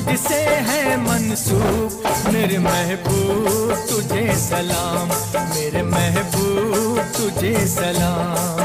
तुझसे है मंसूब मेरे महबूब तुझे सलाम, मेरे महबूब तुझे सलाम।